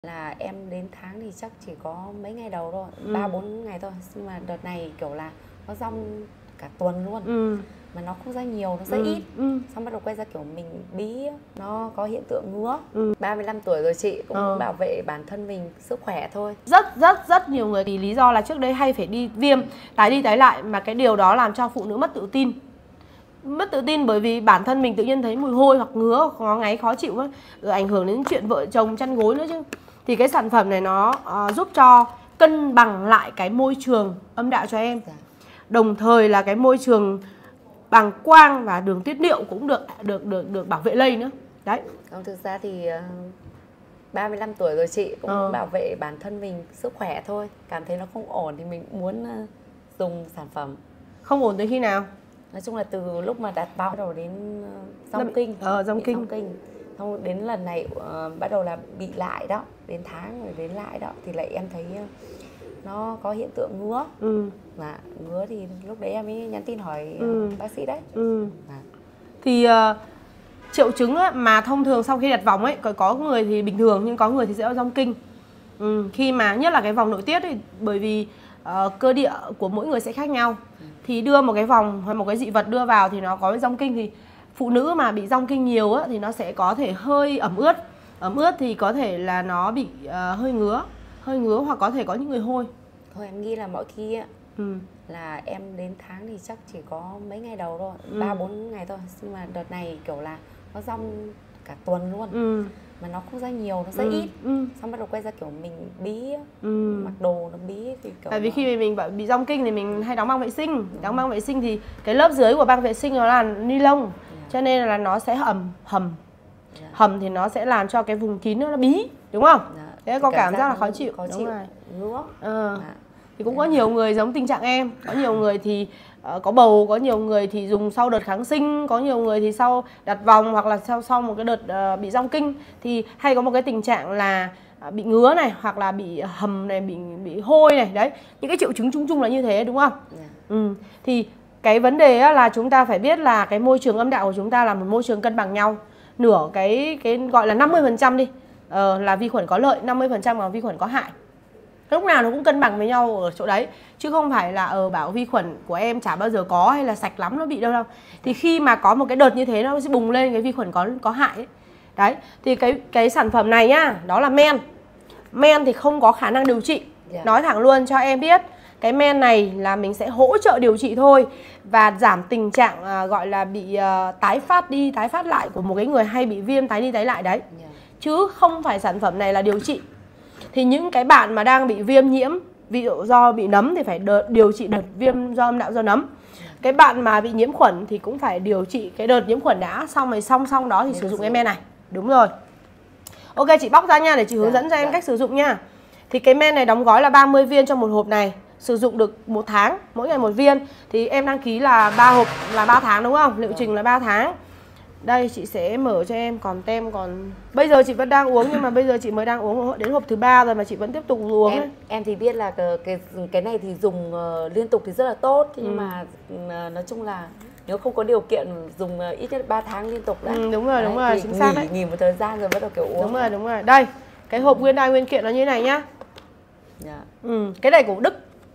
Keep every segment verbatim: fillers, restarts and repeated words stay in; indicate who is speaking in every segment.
Speaker 1: Là em đến tháng thì chắc chỉ có mấy ngày đầu thôi,
Speaker 2: Ừ.
Speaker 1: ba bốn ngày thôi. Nhưng mà đợt này kiểu là nó rong cả tuần luôn.
Speaker 2: Ừ.
Speaker 1: Mà nó không ra nhiều, nó rất
Speaker 2: Ừ.
Speaker 1: ít.
Speaker 2: Ừ.
Speaker 1: Xong bắt đầu quay ra kiểu mình bí, nó có hiện tượng ngứa.
Speaker 2: Ừ.
Speaker 1: ba mươi lăm tuổi rồi chị cũng
Speaker 2: Ờ.
Speaker 1: muốn bảo vệ bản thân mình, sức khỏe thôi.
Speaker 2: Rất rất rất nhiều người vì lý do là trước đây hay phải đi viêm, tái đi tái lại, mà cái điều đó làm cho phụ nữ mất tự tin. Mất tự tin bởi vì bản thân mình tự nhiên thấy mùi hôi hoặc ngứa, khó ngáy, khó chịu ấy, rồi ảnh hưởng đến chuyện vợ chồng chăn gối nữa chứ. Thì cái sản phẩm này nó uh, giúp cho cân bằng lại cái môi trường âm đạo cho em.
Speaker 1: Dạ.
Speaker 2: Đồng thời là cái môi trường bàng quang và đường tiết niệu cũng được được được được bảo vệ lây nữa. Đấy.
Speaker 1: Còn thực ra thì uh, ba mươi lăm tuổi rồi chị cũng
Speaker 2: Ờ.
Speaker 1: muốn bảo vệ bản thân mình, sức khỏe thôi. Cảm thấy nó không ổn thì mình muốn uh, dùng sản phẩm.
Speaker 2: Không ổn tới khi nào?
Speaker 1: Nói chung là từ lúc mà đặt bao đầu đến uh, rong
Speaker 2: Lâm-
Speaker 1: kinh.
Speaker 2: Ờ, rong
Speaker 1: Bị
Speaker 2: kinh.
Speaker 1: rong kinh. Xong đến lần này uh, bắt đầu là bị lại đó, đến tháng rồi đến lại đó thì lại em thấy uh, nó có hiện tượng ngứa.
Speaker 2: Ừ.
Speaker 1: Mà ngứa thì lúc đấy em mới nhắn tin hỏi uh,
Speaker 2: Ừ.
Speaker 1: bác sĩ đấy.
Speaker 2: Ừ.
Speaker 1: À.
Speaker 2: Thì uh, triệu chứng á, mà thông thường sau khi đặt vòng ấy, có, có người thì bình thường nhưng có người thì sẽ có rong kinh. Ừ. Khi mà nhất là cái vòng nội tiết ấy, bởi vì uh, cơ địa của mỗi người sẽ khác nhau. Ừ. Thì đưa một cái vòng hoặc một cái dị vật đưa vào thì nó có rong kinh, thì phụ nữ mà bị rong kinh nhiều á, thì nó sẽ có thể hơi ẩm ướt. Ẩm ướt thì có thể là nó bị uh, hơi ngứa, hơi ngứa hoặc có thể có những người hôi.
Speaker 1: Thôi em nghĩ là mọi khi á,
Speaker 2: Ừ.
Speaker 1: là em đến tháng thì chắc chỉ có mấy ngày đầu thôi,
Speaker 2: Ừ.
Speaker 1: ba bốn ngày thôi. Nhưng mà đợt này kiểu là nó rong cả tuần luôn.
Speaker 2: Ừ.
Speaker 1: Mà nó không ra nhiều, nó rất
Speaker 2: Ừ.
Speaker 1: ít.
Speaker 2: Ừ.
Speaker 1: Xong bắt đầu quay ra kiểu mình bí,
Speaker 2: Ừ.
Speaker 1: mặc đồ nó bí thì kiểu
Speaker 2: Tại vì
Speaker 1: nó...
Speaker 2: khi mình bị rong kinh thì mình hay đóng băng vệ sinh. Đóng băng vệ sinh thì cái lớp dưới của băng vệ sinh nó là ni lông, cho nên là nó sẽ hầm hầm
Speaker 1: Dạ.
Speaker 2: hầm thì nó sẽ làm cho cái vùng kín nó bí, đúng không?
Speaker 1: Dạ.
Speaker 2: Thế có
Speaker 1: Cảm
Speaker 2: cảm
Speaker 1: giác
Speaker 2: giác là
Speaker 1: nó
Speaker 2: khó chịu.
Speaker 1: khó
Speaker 2: Đúng
Speaker 1: chịu,
Speaker 2: rồi.
Speaker 1: ngứa.
Speaker 2: Ờ.
Speaker 1: Dạ.
Speaker 2: Thì cũng có nhiều người giống tình trạng em, có nhiều người thì uh, có bầu, có nhiều người thì dùng sau đợt kháng sinh, có nhiều người thì sau đặt vòng hoặc là sau sau một cái đợt uh, bị rong kinh thì hay có một cái tình trạng là uh, bị ngứa này, hoặc là bị hầm này, bị bị hôi này, đấy. Những cái triệu chứng chung chung là như thế, đúng không?
Speaker 1: Dạ.
Speaker 2: Ừ. Thì cái vấn đề á, là chúng ta phải biết là cái môi trường âm đạo của chúng ta là một môi trường cân bằng nhau. Nửa cái cái gọi là năm mươi phần trăm đi ờ, là vi khuẩn có lợi, năm mươi phần trăm là vi khuẩn có hại. Lúc nào nó cũng cân bằng với nhau ở chỗ đấy, chứ không phải là ờ bảo vi khuẩn của em chả bao giờ có hay là sạch lắm nó bị đâu đâu. Thì khi mà có một cái đợt như thế nó sẽ bùng lên cái vi khuẩn có có hại ấy. Đấy, thì cái cái sản phẩm này nhá, đó là men. Men thì không có khả năng điều trị.
Speaker 1: Dạ.
Speaker 2: Nói thẳng luôn cho em biết, cái men này là mình sẽ hỗ trợ điều trị thôi và giảm tình trạng à, gọi là bị à, tái phát đi tái phát lại của một cái người hay bị viêm tái đi tái lại đấy.
Speaker 1: Dạ.
Speaker 2: Chứ không phải sản phẩm này là điều trị. Thì những cái bạn mà đang bị viêm nhiễm, ví dụ do bị nấm thì phải đợt, điều trị đợt viêm do âm đạo do nấm. Cái bạn mà bị nhiễm khuẩn thì cũng phải điều trị cái đợt nhiễm khuẩn đã, xong rồi song song đó thì sử dụng cái men này. Đúng rồi. Ok, chị bóc ra nha để chị hướng
Speaker 1: Dạ,
Speaker 2: dẫn cho em
Speaker 1: dạ.
Speaker 2: cách sử dụng nha. Thì cái men này đóng gói là ba mươi viên trong một hộp này, sử dụng được một tháng, mỗi ngày một viên. Thì em đăng ký là ba hộp là ba tháng đúng không? Liệu trình là ba tháng. Đây chị sẽ mở cho em, còn tem còn... Bây giờ chị vẫn đang uống nhưng mà bây giờ chị mới đang uống đến hộp thứ ba rồi mà chị vẫn tiếp tục uống
Speaker 1: Em
Speaker 2: ấy.
Speaker 1: em thì biết là cái cái, cái này thì dùng uh, liên tục thì rất là tốt, thế nhưng
Speaker 2: Ừ.
Speaker 1: mà uh, nói chung là nếu không có điều kiện dùng uh, ít nhất ba tháng liên tục đã.
Speaker 2: Ừ, đúng rồi, đúng rồi,
Speaker 1: thì
Speaker 2: chính xác
Speaker 1: nghỉ,
Speaker 2: đấy.
Speaker 1: nghỉ một thời gian rồi bắt đầu kiểu uống.
Speaker 2: Đúng rồi, đúng rồi. Đây, cái hộp nguyên đai nguyên kiện nó như thế này nhá.
Speaker 1: Dạ.
Speaker 2: Ừ, cái này của Đức.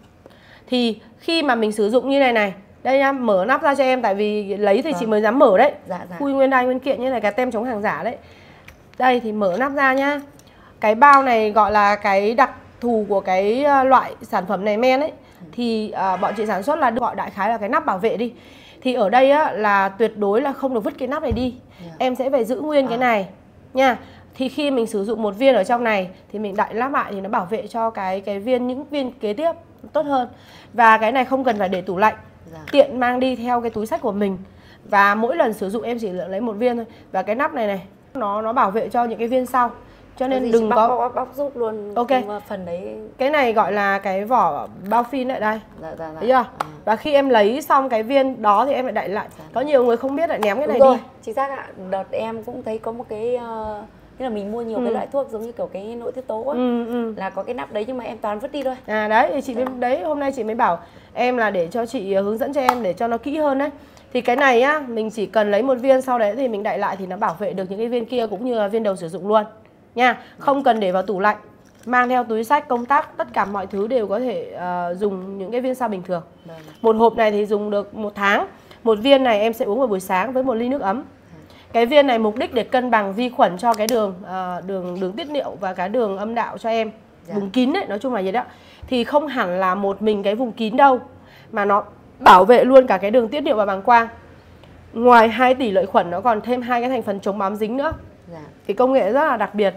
Speaker 2: Thì khi mà mình sử dụng như này này, đây nhá, mở nắp ra cho em, tại vì lấy thì
Speaker 1: Vâng.
Speaker 2: chị mới dám mở đấy.
Speaker 1: Dạ, dạ.
Speaker 2: Khui nguyên đai nguyên kiện như này, cái tem chống hàng giả đấy. Đây thì mở nắp ra nhá. Cái bao này gọi là cái đặc thù của cái loại sản phẩm này men ấy. Thì uh, bọn chị sản xuất là gọi đại khái là cái nắp bảo vệ đi. Thì ở đây á, là tuyệt đối là không được vứt cái nắp này đi.
Speaker 1: Yeah.
Speaker 2: Em sẽ phải giữ nguyên
Speaker 1: à.
Speaker 2: cái này nha. Thì khi mình sử dụng một viên ở trong này thì mình đậy nắp lại thì nó bảo vệ cho cái cái viên những viên kế tiếp tốt hơn. Và cái này không cần phải để tủ lạnh.
Speaker 1: Dạ.
Speaker 2: Tiện mang đi theo cái túi xách của mình. Và mỗi lần sử dụng em chỉ lấy một viên thôi. Và cái nắp này này nó nó bảo vệ cho những cái viên sau. Cho nên đừng
Speaker 1: bóc,
Speaker 2: có
Speaker 1: bóc, bóc, bóc giúp luôn.
Speaker 2: Ok.
Speaker 1: Phần đấy.
Speaker 2: Cái này gọi là cái vỏ bao phin ở đây.
Speaker 1: Dạ, dạ, dạ.
Speaker 2: Thấy chưa?
Speaker 1: À.
Speaker 2: Và khi em lấy xong cái viên đó thì em lại đậy lại.
Speaker 1: Dạ.
Speaker 2: Có nhiều người không biết lại ném cái
Speaker 1: Đúng
Speaker 2: này
Speaker 1: rồi.
Speaker 2: đi.
Speaker 1: Chính xác ạ. Đợt em cũng thấy có một cái uh, như là mình mua nhiều
Speaker 2: Ừ.
Speaker 1: cái loại thuốc giống như kiểu cái nội tiết tố á.
Speaker 2: Ừ, ừ.
Speaker 1: Là có cái nắp đấy nhưng mà em toàn vứt đi thôi.
Speaker 2: À đấy, thì chị
Speaker 1: Dạ.
Speaker 2: mới, đấy hôm nay chị mới bảo em là để cho chị hướng dẫn cho em để cho nó kỹ hơn đấy. Thì cái này á, mình chỉ cần lấy một viên, sau đấy thì mình đậy lại thì nó bảo vệ được những cái viên kia cũng như là viên đầu sử dụng luôn. nha. Không cần để vào tủ lạnh, mang theo túi xách công tác, tất cả mọi thứ đều có thể uh, dùng những cái viên sao bình thường.
Speaker 1: Vâng.
Speaker 2: Một hộp này thì dùng được một tháng. Một viên này em sẽ uống vào buổi sáng với một ly nước ấm. Cái viên này mục đích để cân bằng vi khuẩn cho cái đường uh, đường đường tiết niệu và cái đường âm đạo cho em. Dạ. Vùng kín đấy, nói chung là vậy đó. Thì không hẳn là một mình cái vùng kín đâu, mà nó bảo vệ luôn cả cái đường tiết niệu và bàng quang. Ngoài hai tỷ lợi khuẩn nó còn thêm hai cái thành phần chống bám dính nữa. Dạ. Thì công nghệ rất là đặc biệt.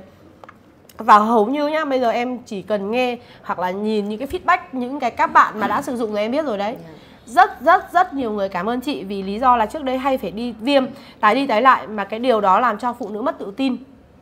Speaker 2: Và hầu như nhá, bây giờ em chỉ cần nghe hoặc là nhìn những cái feedback, những cái các bạn mà đã sử dụng rồi em biết rồi đấy. Yeah. Rất rất rất nhiều người cảm ơn chị vì lý do là trước đây hay phải đi viêm, tái đi tái lại, mà cái điều đó làm cho phụ nữ mất tự tin.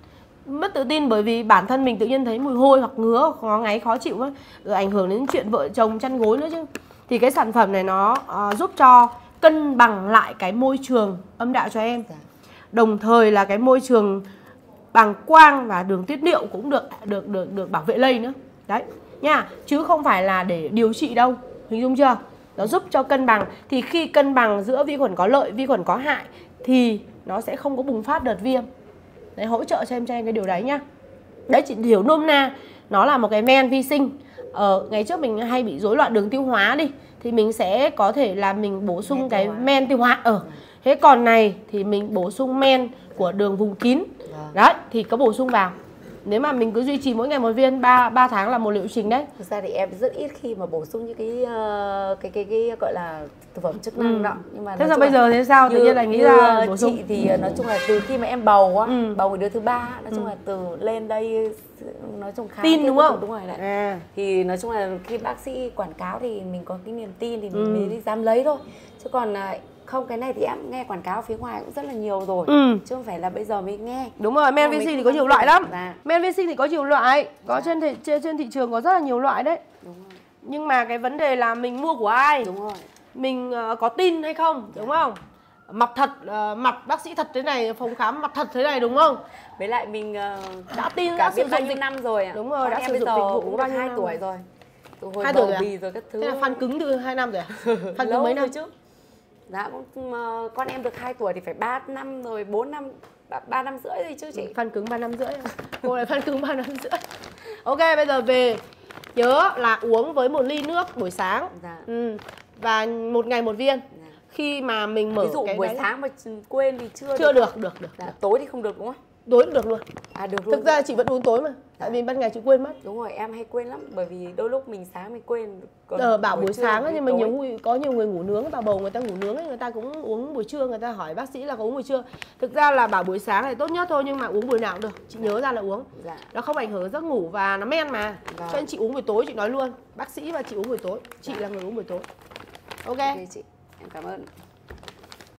Speaker 2: Mất tự tin bởi vì bản thân mình tự nhiên thấy mùi hôi hoặc ngứa hoặc khó ngáy khó chịu ấy, rồi ảnh hưởng đến chuyện vợ chồng chăn gối nữa chứ. Thì cái sản phẩm này nó uh, giúp cho cân bằng lại cái môi trường âm đạo cho em. Yeah. Đồng thời là cái môi trường bàng quang và đường tiết niệu cũng được được được được bảo vệ lây nữa. Đấy nha, chứ không phải là để điều trị đâu. Hình dung chưa? Nó giúp cho cân bằng. Thì khi cân bằng giữa vi khuẩn có lợi, vi khuẩn có hại thì nó sẽ không có bùng phát đợt viêm. Đấy, hỗ trợ cho em cho em cái điều đấy nhá. Đấy, chị hiểu nôm na, nó là một cái men vi sinh. Ờ, ngày trước mình hay bị rối loạn đường tiêu hóa đi, thì mình sẽ có thể là mình bổ sung men cái tiêu men tiêu hóa. Ờ, thế còn này thì mình bổ sung men của đường vùng kín. Đấy, thì có bổ sung vào. Nếu mà mình cứ duy trì mỗi ngày một viên, ba tháng là một liệu trình đấy.
Speaker 1: Thực ra thì em rất ít khi mà bổ sung những cái uh, cái, cái cái gọi là thực phẩm chức năng ừ. đó. Nhưng mà
Speaker 2: thế sao bây giờ thế sao? Tự nhiên là nghĩ ra bổ sung.
Speaker 1: Chị thì nói chung là từ khi mà em bầu á, ừ. bầu đứa thứ ba, nói chung ừ. là từ lên đây nói chung khá
Speaker 2: tin đúng không?
Speaker 1: Đúng rồi đấy. À. Thì nói chung là khi bác sĩ quảng cáo thì mình có cái niềm tin thì mình ừ. mới dám lấy thôi. Chứ còn không, cái này thì em nghe quảng cáo phía ngoài cũng rất là nhiều rồi, ừ. chứ không phải là bây giờ mới nghe.
Speaker 2: Đúng rồi, men vi sinh thì có nhiều loại lắm. Dạ. Men vi sinh thì có nhiều loại, có dạ. trên thị trên, trên thị trường có rất là nhiều loại đấy. Đúng rồi. Nhưng mà cái vấn đề là mình mua của ai,
Speaker 1: đúng rồi.
Speaker 2: Mình uh, có tin hay không, dạ. đúng không? Mặt thật, uh, mặt bác sĩ thật thế này, phòng khám mặt thật thế này, đúng không?
Speaker 1: Với lại mình uh,
Speaker 2: đã tin,
Speaker 1: đã biết bao nhiêu năm rồi ạ.
Speaker 2: Đúng rồi, đã sử dụng dịch vụ cũng bao nhiêu
Speaker 1: hai tuổi rồi.
Speaker 2: Từ hồi hai tuổi rồi,
Speaker 1: rồi các thứ.
Speaker 2: Thế là fan cứng từ hai năm rồi à? Fan cứng mấy năm
Speaker 1: chứ? Dạ, con em được hai tuổi thì phải ba năm rồi, bốn năm, ba năm rưỡi rồi chứ chị.
Speaker 2: Fan cứng ba năm rưỡi. Cô này fan cứng ba năm rưỡi. Ok, bây giờ về nhớ là uống với một ly nước buổi sáng. Dạ. Ừ. Và một ngày một viên. Dạ. Khi mà mình mở
Speaker 1: ví dụ
Speaker 2: cái
Speaker 1: buổi
Speaker 2: đấy...
Speaker 1: sáng mà quên thì chưa
Speaker 2: chưa được, được, được.
Speaker 1: Dạ.
Speaker 2: được.
Speaker 1: Tối thì không được đúng không?
Speaker 2: Tối cũng được luôn.
Speaker 1: À, được luôn.
Speaker 2: Thực ra chị vẫn uống tối mà. Tại vì ban ngày chị quên mất.
Speaker 1: Đúng rồi, em hay quên lắm. Bởi vì đôi lúc mình sáng mình quên.
Speaker 2: Ờ, bảo buổi, buổi sáng ấy, nhưng mà nhiều người, có nhiều người ngủ nướng, bà bầu người ta ngủ nướng ấy, người ta cũng uống buổi trưa, người ta hỏi bác sĩ là có uống buổi trưa. Thực ra là bảo buổi sáng này tốt nhất thôi, nhưng mà uống buổi nào cũng được. Chị nhớ ra là uống. Dạ. Nó không ảnh hưởng giấc ngủ và nó men mà. Dạ. Cho nên chị uống buổi tối, chị nói luôn. Bác sĩ và chị uống buổi tối. Chị dạ. là người uống buổi tối. Ok.
Speaker 1: Ok chị, em cảm ơn.